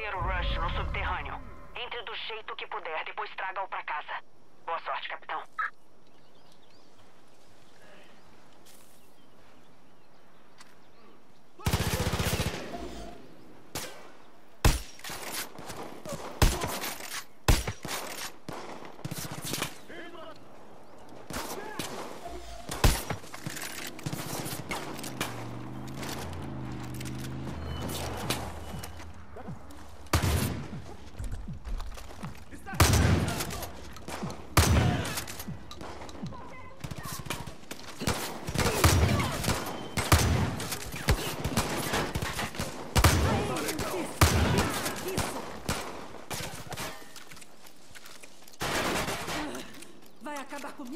esconder o Rush no subterrâneo. Entre do jeito que puder, depois traga-o pra casa. Boa sorte, capitão. Vai acabar comigo?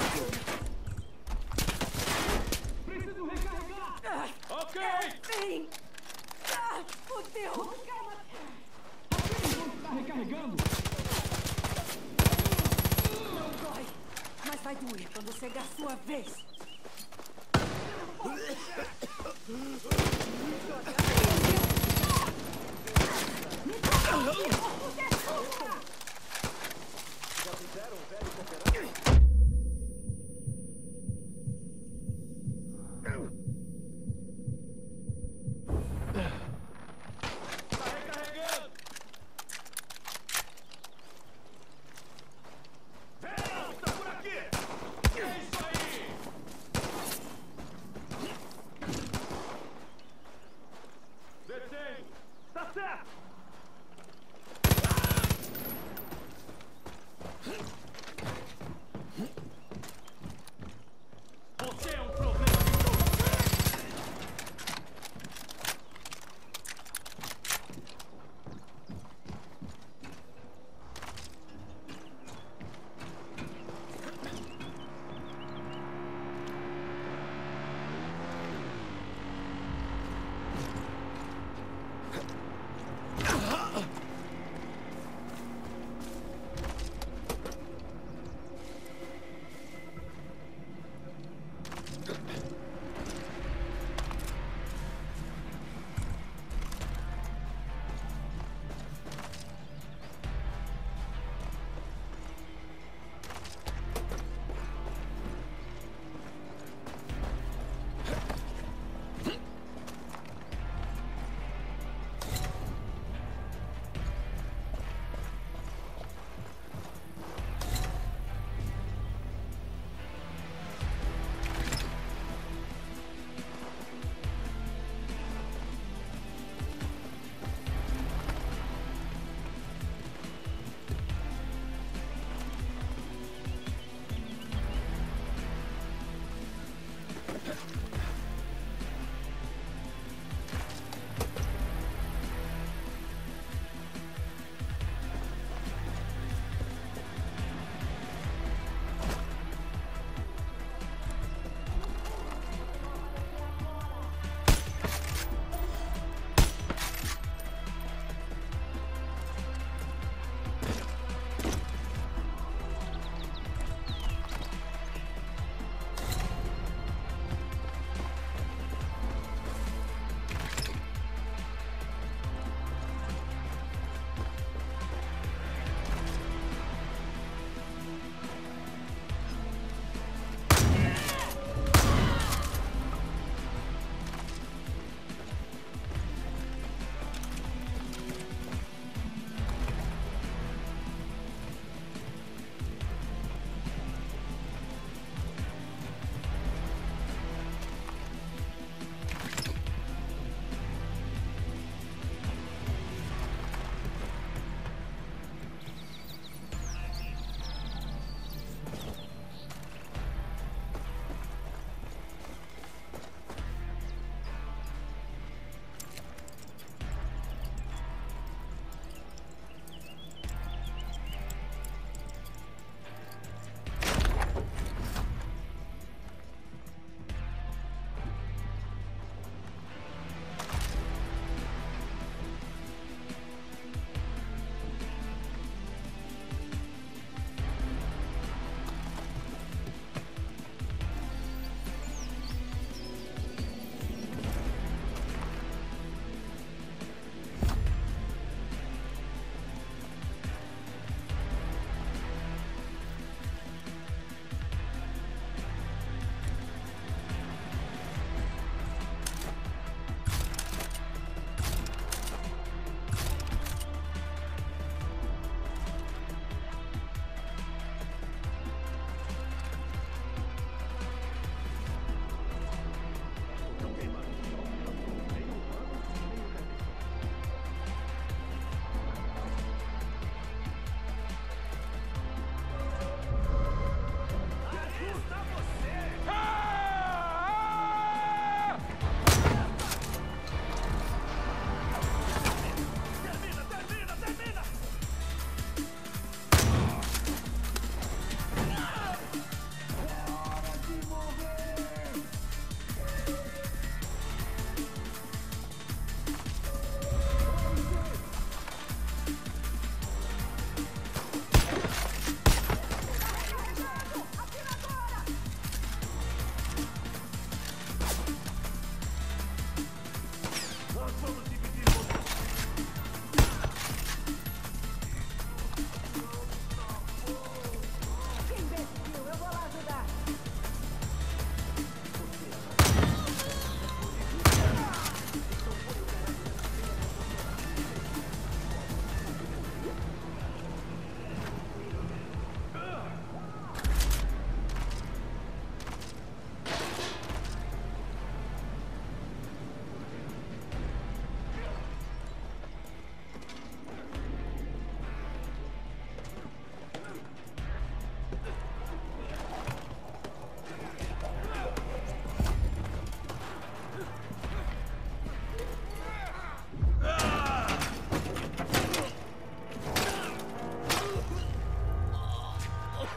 Preciso recarregar! Ok! Vem! Fudeu! Calma! Está recarregando! Não dói! Mas vai doer quando chegar a sua vez!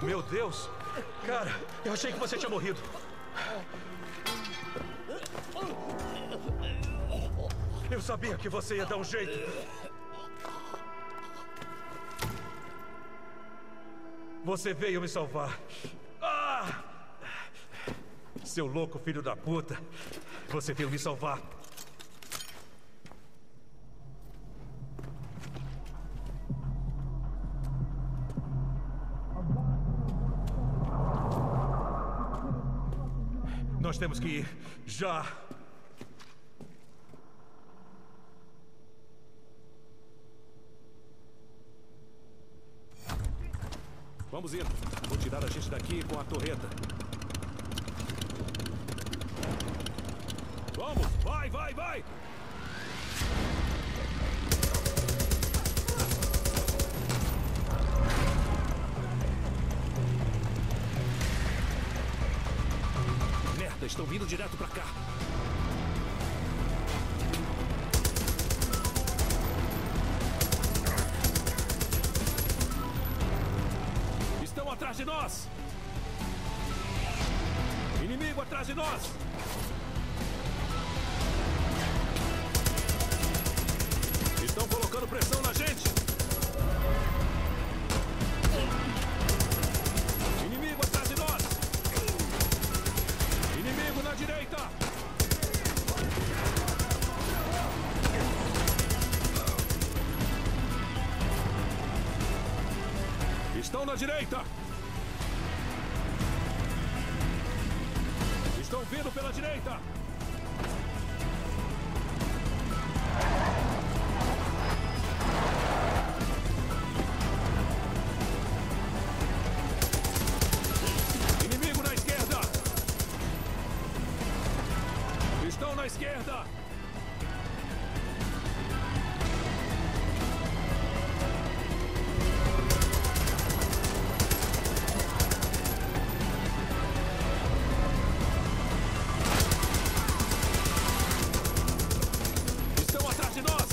Meu Deus! Cara, eu achei que você tinha morrido. Eu sabia que você ia dar um jeito. Você veio me salvar. Ah! Seu louco filho da puta. Você veio me salvar. Nós temos que ir. Já. Vamos indo. Vou tirar a gente daqui com a torreta. Vamos! Vai, vai, vai! Merda, estão vindo direto pra cá. Estão atrás de nós! Inimigo atrás de nós! Estão colocando pressão na gente! Inimigo atrás de nós! Inimigo na direita! Estão na direita! Estão vindo pela direita! Inimigo na esquerda! Estão na esquerda! Estão atrás de nós!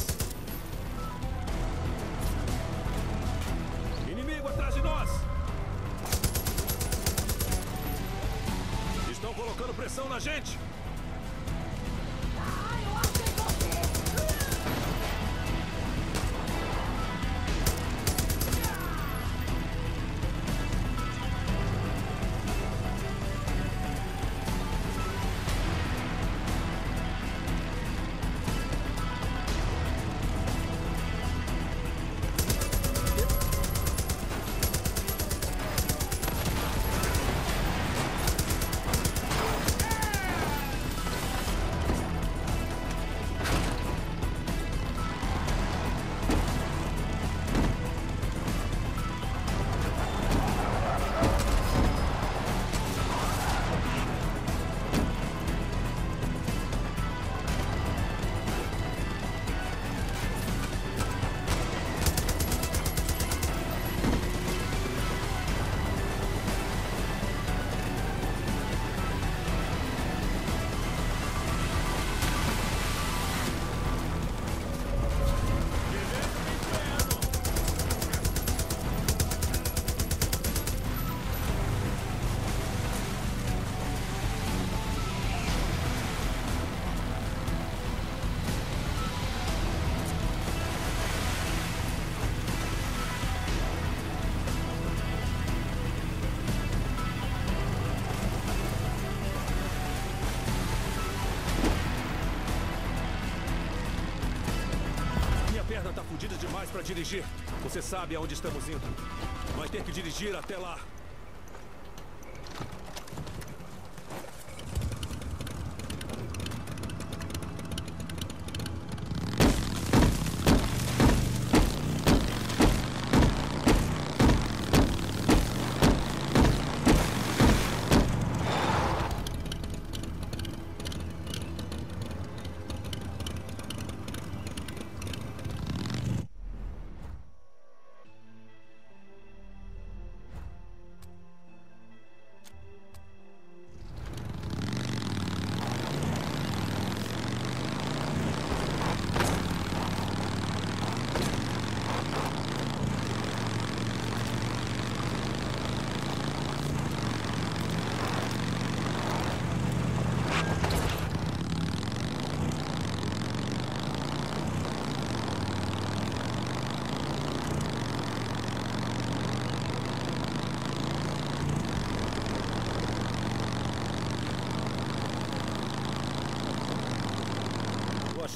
Inimigo atrás de nós! Estão colocando pressão na gente! Minha perna tá fodida demais pra dirigir. Você sabe aonde estamos indo. Vai ter que dirigir até lá.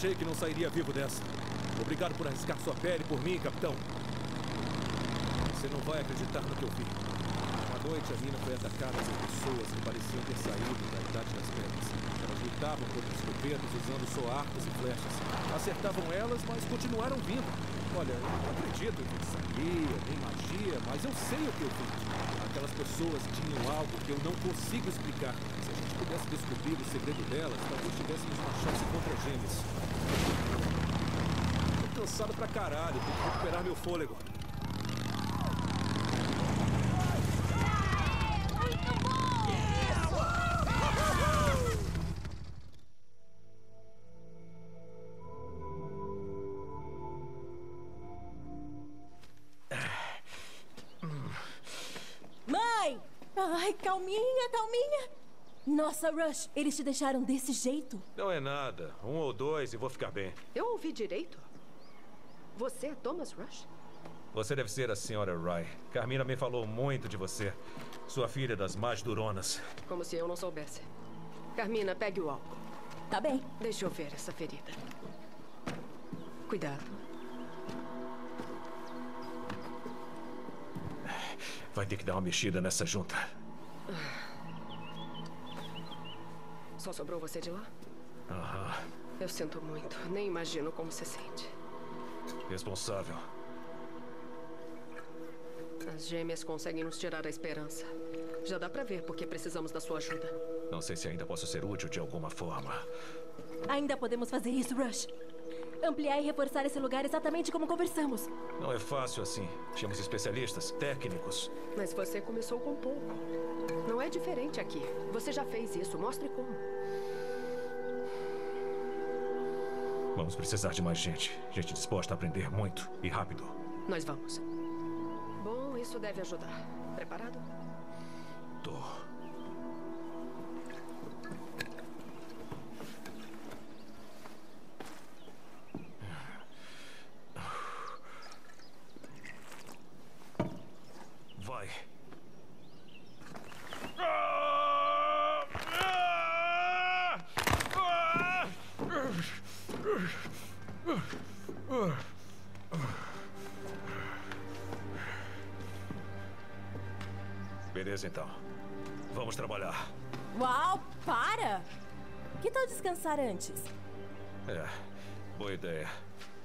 achei que não sairia vivo dessa. Obrigado por arriscar sua pele por mim, capitão. Você não vai acreditar no que eu vi. Uma noite, a mina foi atacada por pessoas que pareciam ter saído da Idade das Pedras. Elas lutavam contra os escopetos usando só arcos e flechas. Acertavam elas, mas continuaram vindo. Olha, eu não acredito em feitiçaria, nem magia, mas eu sei o que eu vi. Aquelas pessoas tinham algo que eu não consigo explicar. Se a gente pudesse descobrir o segredo delas, talvez tivéssemos uma chance contra gêmeos. Tô cansado pra caralho, tenho que recuperar meu fôlego. Mãe! Ai, calminha, calminha. Nossa, Rush, eles te deixaram desse jeito? Não é nada. 1 ou 2 e vou ficar bem. Eu ouvi direito? Você é Thomas Rush? Você deve ser a senhora Rye. Carmina me falou muito de você. Sua filha das mais duronas. Como se eu não soubesse. Carmina, pegue o álcool. Tá bem. Deixa eu ver essa ferida. Cuidado. Vai ter que dar uma mexida nessa junta. Só sobrou você de lá? Aham. Eu sinto muito. Nem imagino como se sente. Responsável. As gêmeas conseguem nos tirar a esperança. Já dá pra ver porque precisamos da sua ajuda. Não sei se ainda posso ser útil de alguma forma. Ainda podemos fazer isso, Rush. Ampliar e reforçar esse lugar exatamente como conversamos. Não é fácil assim. Tínhamos especialistas, técnicos. Mas você começou com pouco. Não é diferente aqui. Você já fez isso. Mostre como. Vamos precisar de mais gente. Gente disposta a aprender muito e rápido. Nós vamos. Bom, isso deve ajudar. Preparado? Tô. Vai. Beleza, então. Vamos trabalhar. Uau, para! Que tal descansar antes? É, boa ideia.